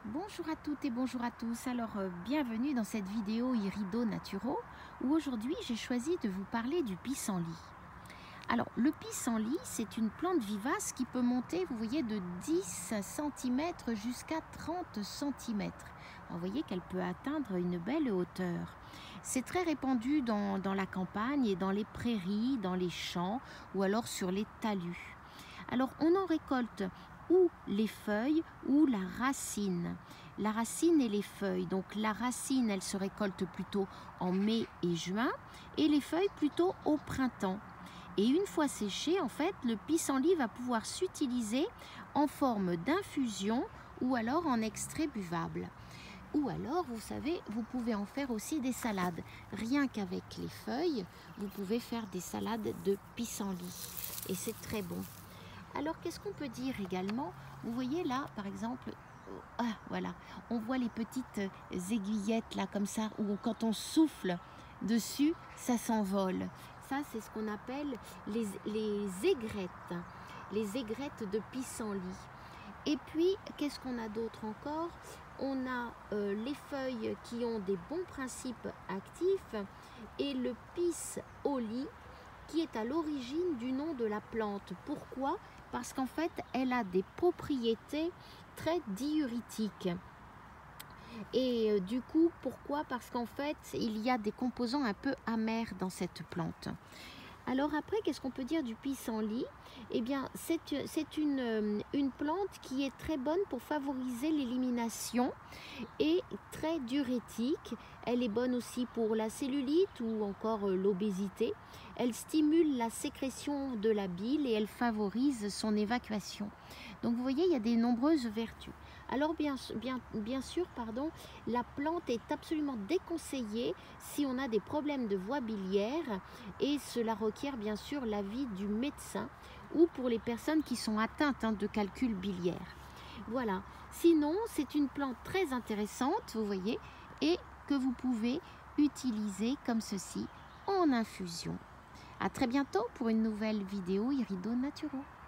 Bonjour à toutes et bonjour à tous. Alors, bienvenue dans cette vidéo Irido Naturo où aujourd'hui j'ai choisi de vous parler du pissenlit. Alors, le pissenlit, c'est une plante vivace qui peut monter, vous voyez, de 10 cm jusqu'à 30 cm. Vous voyez qu'elle peut atteindre une belle hauteur. C'est très répandu dans la campagne et dans les prairies, dans les champs ou alors sur les talus. Alors, on en récolte ou les feuilles ou la racine. La racine et les feuilles. Donc, la racine, elle se récolte plutôt en mai et juin et les feuilles plutôt au printemps. Et une fois séché, en fait, le pissenlit va pouvoir s'utiliser en forme d'infusion ou alors en extrait buvable. Ou alors, vous savez, vous pouvez en faire aussi des salades. Rien qu'avec les feuilles, vous pouvez faire des salades de pissenlit. Et c'est très bon. Alors, qu'est-ce qu'on peut dire également? Vous voyez là, par exemple, voilà, on voit les petites aiguillettes là, comme ça, où quand on souffle dessus, ça s'envole. Ça, c'est ce qu'on appelle les aigrettes, les aigrettes de pissenlit. Et puis, qu'est-ce qu'on a d'autre encore? On a les feuilles qui ont des bons principes actifs et le pissenlit qui est à l'origine du nom de la plante. Pourquoi? Parce qu'en fait, elle a des propriétés très diurétiques. Et du coup, pourquoi? Parce qu'en fait, il y a des composants un peu amers dans cette plante. Alors après, qu'est-ce qu'on peut dire du pissenlit? Eh bien, c'est une plante qui est très bonne pour favoriser l'élimination et très diurétique. Elle est bonne aussi pour la cellulite ou encore l'obésité. Elle stimule la sécrétion de la bile et elle favorise son évacuation. Donc vous voyez, il y a de nombreuses vertus. Alors bien sûr, la plante est absolument déconseillée si on a des problèmes de voie biliaire et cela requiert bien sûr l'avis du médecin ou pour les personnes qui sont atteintes de calcul biliaire. Voilà, sinon c'est une plante très intéressante, vous voyez, et que vous pouvez utiliser comme ceci en infusion. À très bientôt pour une nouvelle vidéo Irido Naturo.